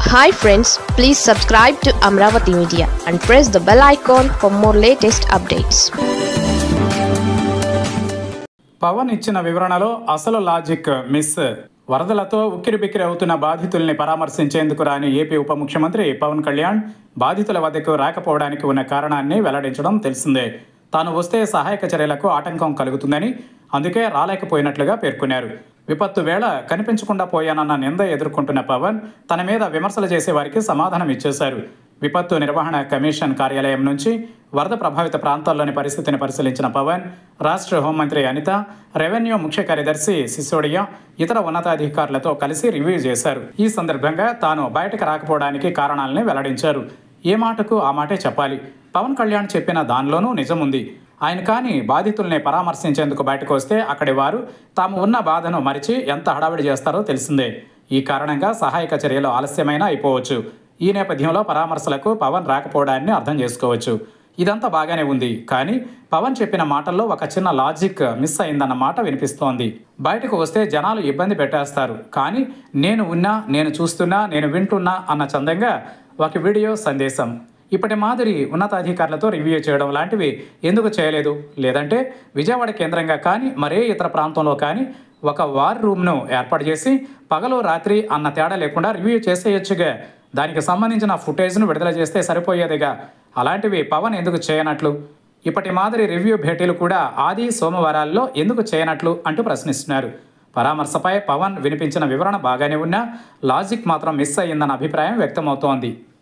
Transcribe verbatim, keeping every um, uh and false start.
Hi friends, please subscribe to Amravati Media and press the bell icon for more latest updates. Pawan ఇచ్చిన వివరణలో అసలు logic miss. వరదలతో ఉక్కిరిబిక్కిరి అవుతున్న బాధితుల్ని పరామర్శించేందుకు రాని ఏపీ ఉప ముఖ్యమంత్రి పవన్ కళ్యాణ్ బాధితుల వద్దకు రాకపోవడానికి ఉన్న కారణాన్ని వెల్లడించడం తెలిసిందే. తాను వస్తే సహాయక చర్యలకు ఆటంకం కలుగుతుందని, అందుకే రాలేకపోయినట్లుగా పేర్కొన్నారు. విపత్తు వేళ కనిపించకుండా పోయానన్న నింద ఎదుర్కొంటున్న పవన్ తన మీద విమర్శలు చేసే వారికి సమాధానం ఇచ్చేశారు. విపత్తు నిర్వహణ కమిషన్ కార్యాలయం నుంచి వరద ప్రభావిత ప్రాంతాల్లోని పరిస్థితిని పరిశీలించిన పవన్ రాష్ట్ర హోంమంత్రి అనిత, రెవెన్యూ ముఖ్య కార్యదర్శి సిసోడియా, ఇతర ఉన్నతాధికారులతో కలిసి రివ్యూ చేశారు. ఈ సందర్భంగా తాను బయటకు రాకపోవడానికి కారణాలని వెల్లడించారు. ఏ మాటకు ఆ మాటే చెప్పాలి. పవన్ కళ్యాణ్ చెప్పిన దానిలోనూ నిజముంది. ఆయన కానీ బాధితుల్ని పరామర్శించేందుకు బయటకు వస్తే అక్కడి వారు తాము ఉన్న బాధను మరిచి ఎంత హడావిడి చేస్తారో తెలిసిందే. ఈ కారణంగా సహాయక చర్యలు ఆలస్యమైనా అయిపోవచ్చు. ఈ నేపథ్యంలో పరామర్శలకు పవన్ రాకపోవడాన్ని అర్థం చేసుకోవచ్చు. ఇదంతా బాగానే ఉంది, కానీ పవన్ చెప్పిన మాటల్లో ఒక చిన్న లాజిక్ మిస్ అయిందన్న మాట వినిపిస్తోంది. బయటకు వస్తే జనాలు ఇబ్బంది పెట్టేస్తారు, కానీ నేను ఉన్నా, నేను చూస్తున్నా, నేను వింటున్నా అన్న చందంగా ఒక వీడియో సందేశం. ఇప్పటి మాదిరి ఉన్నతాధికారులతో రివ్యూ చేయడం లాంటివి ఎందుకు చేయలేదు? లేదంటే విజయవాడ కేంద్రంగా కానీ మరే ఇతర ప్రాంతంలో కానీ ఒక వార్ రూమ్ను ఏర్పాటు చేసి పగలు రాత్రి అన్న తేడా లేకుండా రివ్యూ చేసేయొచ్చుగా. దానికి సంబంధించిన ఫుటేజ్ను విడుదల చేస్తే సరిపోయేదిగా. అలాంటివి పవన్ ఎందుకు చేయనట్లు? ఇప్పటి మాదిరి రివ్యూ భేటీలు కూడా ఆది సోమవారాల్లో ఎందుకు చేయనట్లు అంటూ ప్రశ్నిస్తున్నారు. పరామర్శపై పవన్ వినిపించిన వివరణ బాగానే ఉన్నా లాజిక్ మాత్రం మిస్ అయ్యిందన్న అభిప్రాయం వ్యక్తమవుతోంది.